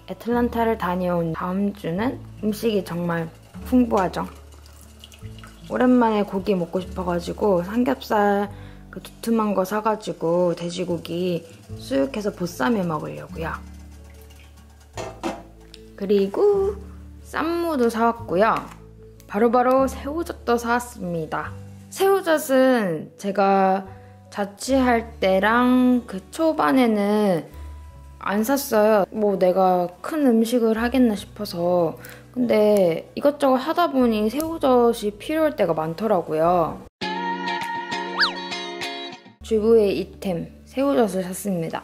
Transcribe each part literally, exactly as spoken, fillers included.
애틀란타를 다녀온 다음 주는 음식이 정말 풍부하죠. 오랜만에 고기 먹고 싶어가지고 삼겹살 그 두툼한 거 사가지고 돼지고기 수육해서 보쌈해 먹으려고요. 그리고 쌈무도 사왔고요. 바로바로 새우젓도 사왔습니다. 새우젓은 제가 자취할 때랑 그 초반에는 안 샀어요. 뭐 내가 큰 음식을 하겠나 싶어서. 근데 이것저것 하다 보니 새우젓이 필요할 때가 많더라고요. 주부의 이템, 새우젓을 샀습니다.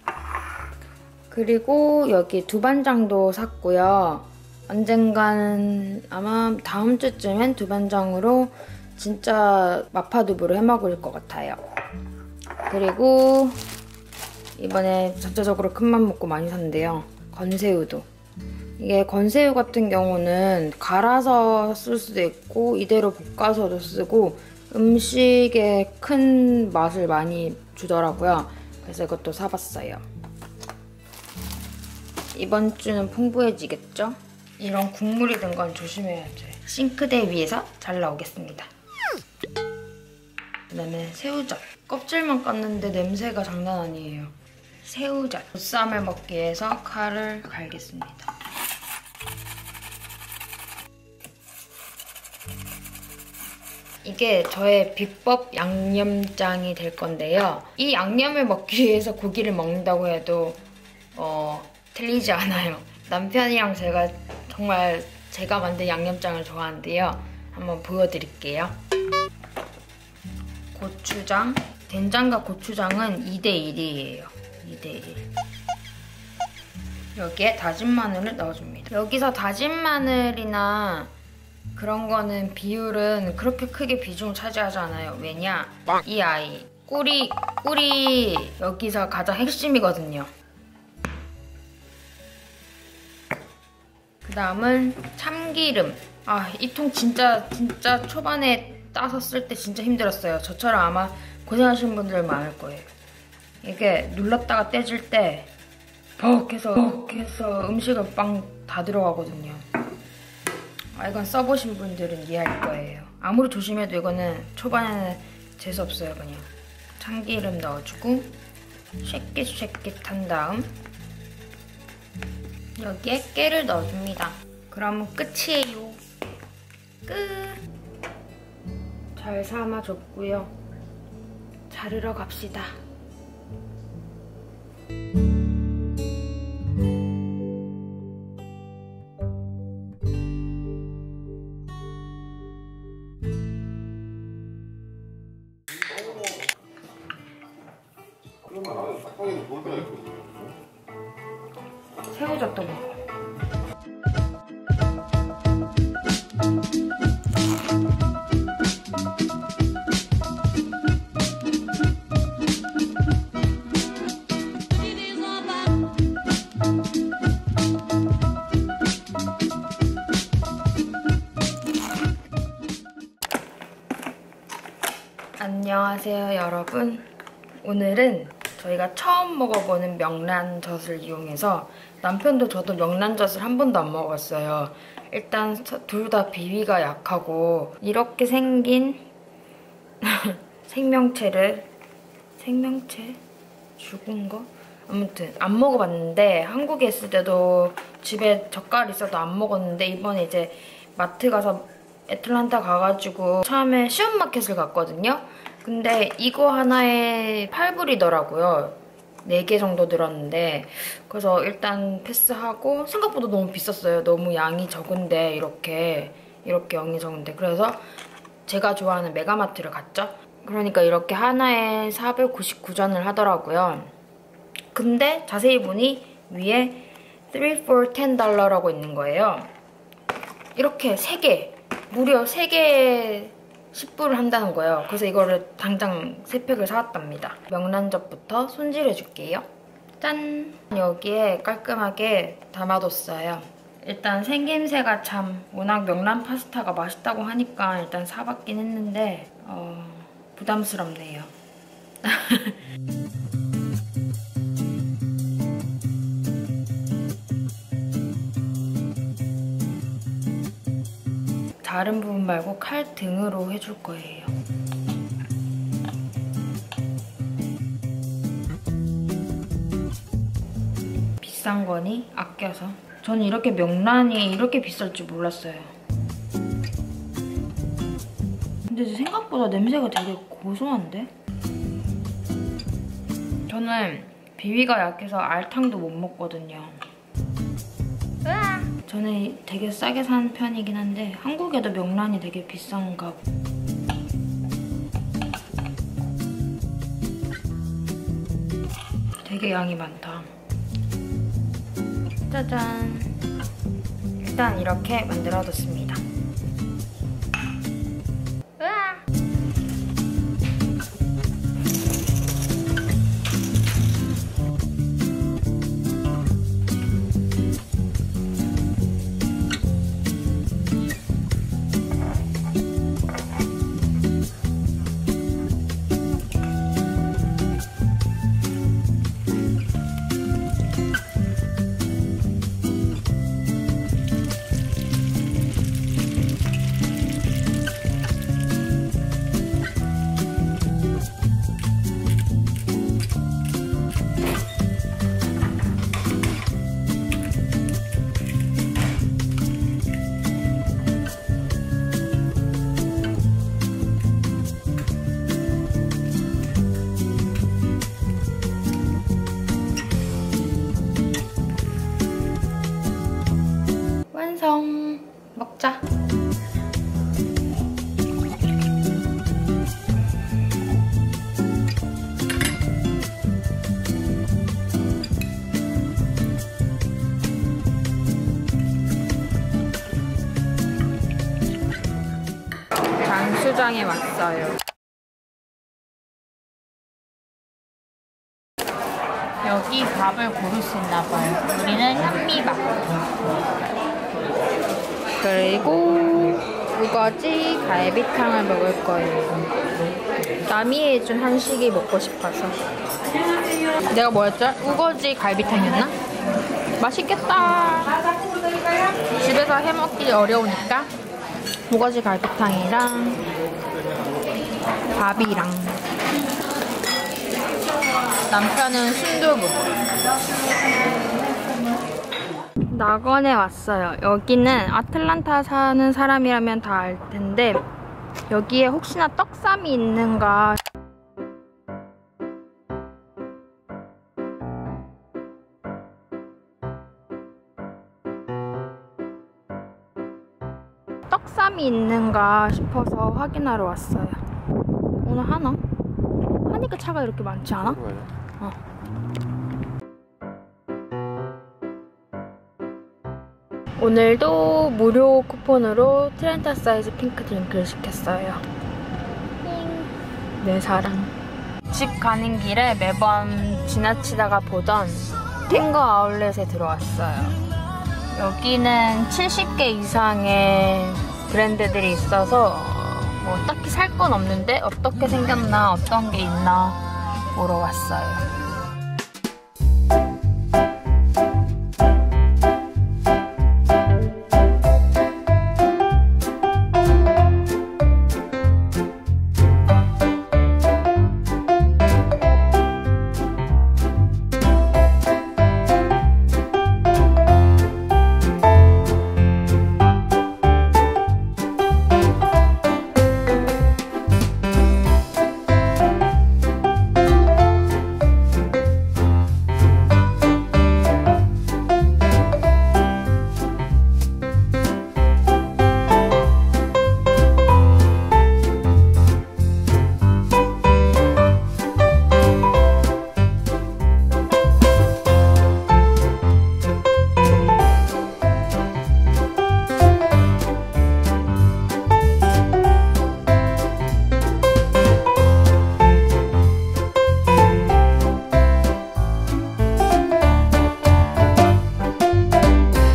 그리고 여기 두반장도 샀고요. 언젠가는 아마 다음 주쯤엔 두반장으로 진짜 마파두부를 해먹을 것 같아요. 그리고 이번에 전체적으로 큰맘 먹고 많이 샀는데요. 건새우도. 이게 건새우 같은 경우는 갈아서 쓸 수도 있고 이대로 볶아서도 쓰고 음식에 큰 맛을 많이 주더라고요. 그래서 이것도 사봤어요. 이번 주는 풍부해지겠죠? 이런 국물이 든 건 조심해야죠. 싱크대 위에서 잘 나오겠습니다. 그 다음에 새우젓. 껍질만 깠는데 냄새가 장난 아니에요. 새우젓. 보쌈을 먹기 위해서 칼을 갈겠습니다. 이게 저의 비법 양념장이 될 건데요. 이 양념을 먹기 위해서 고기를 먹는다고 해도 어, 틀리지 않아요. 남편이랑 제가 정말 제가 만든 양념장을 좋아하는데요. 한번 보여드릴게요. 고추장. 된장과 고추장은 이 대 일이에요. 이 대 일. 여기에 다진 마늘을 넣어줍니다. 여기서 다진 마늘이나 그런 거는 비율은 그렇게 크게 비중을 차지하지 않아요. 왜냐? 이 아이 꿀이 꿀이 여기서 가장 핵심이거든요. 그 다음은 참기름. 아, 이 통 진짜 진짜 초반에 따서 쓸 때 진짜 힘들었어요. 저처럼 아마 고생하시는 분들 많을 거예요. 이게 눌렀다가 떼질 때 벅 해서 벅 해서 음식을 빵 다 들어가거든요. 아, 이건 써보신 분들은 이해할 거예요. 아무리 조심해도 이거는 초반에는 재수없어요. 그냥 참기름 넣어주고 쉐킷쉐킷한 다음 여기에 깨를 넣어줍니다. 그럼 끝이에요. 끝! 잘 삶아줬고요. 자르러 갑시다. 새우젓도 먹어. 안녕하세요 여러분. 오늘은 저희가 처음 먹어보는 명란젓을 이용해서 남편도 저도 명란젓을 한 번도 안 먹어봤어요. 일단 둘 다 비위가 약하고 이렇게 생긴 생명체를 생명체? 죽은 거? 아무튼 안 먹어봤는데 한국에 있을 때도 집에 젓갈 있어도 안 먹었는데 이번에 이제 마트 가서 애틀란타 가가지고 처음에 시원마켓을 갔거든요. 근데 이거 하나에 팔 불이더라고요. 네 개 정도 들었는데 그래서 일단 패스하고 생각보다 너무 비쌌어요. 너무 양이 적은데 이렇게 이렇게 양이 적은데 그래서 제가 좋아하는 메가마트를 갔죠. 그러니까 이렇게 하나에 사백구십구 전을 하더라고요. 근데 자세히 보니 위에 three for ten 달러라고 있는 거예요. 이렇게 세 개, 무려 세 개에 십 불을 한다는 거예요. 그래서 이거를 당장 세 팩을 사왔답니다. 명란젓부터 손질해줄게요. 짠! 여기에 깔끔하게 담아뒀어요. 일단 생김새가 참 워낙 명란 파스타가 맛있다고 하니까 일단 사봤긴 했는데 어, 부담스럽네요. 자른 부분 말고 칼 등으로 해줄 거예요. 비싼 거니 아껴서. 저는 이렇게 명란이 이렇게 비쌀 줄 몰랐어요. 근데 생각보다 냄새가 되게 고소한데? 저는 비위가 약해서 알탕도 못 먹거든요. 으아! 저는 되게 싸게 산 편이긴 한데 한국에도 명란이 되게 비싼가. 되게 양이 많다. 짜잔! 일단 이렇게 만들어뒀습니다. 으아! 완성! 먹자! 장수장에 왔어요. 여기 밥을 고를 수 있나 봐요. 우리는 현미밥. 그리고 우거지 갈비탕을 먹을 거예요. 남이 해준 한식이 먹고 싶어서. 내가 뭐였죠? 우거지 갈비탕이었나? 맛있겠다. 집에서 해먹기 어려우니까 우거지 갈비탕이랑 밥이랑. 남편은 순두부. 낙원에 왔어요. 여기는 아틀란타 사는 사람이라면 다 알 텐데 여기에 혹시나 떡쌈이 있는가 떡쌈이 있는가 싶어서 확인하러 왔어요. 오늘 하나? 하니까 차가 이렇게 많지 않아? 어. 오늘도 무료 쿠폰으로 트렌타 사이즈 핑크 드링크를 시켰어요. 내 사랑. 집 가는 길에 매번 지나치다가 보던 탱거 아울렛에 들어왔어요. 여기는 칠십 개 이상의 브랜드들이 있어서 뭐 딱히 살 건 없는데 어떻게 생겼나 어떤 게 있나 보러 왔어요.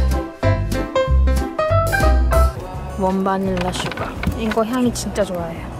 원 바닐라 슈가. 이거 향이 진짜 좋아요.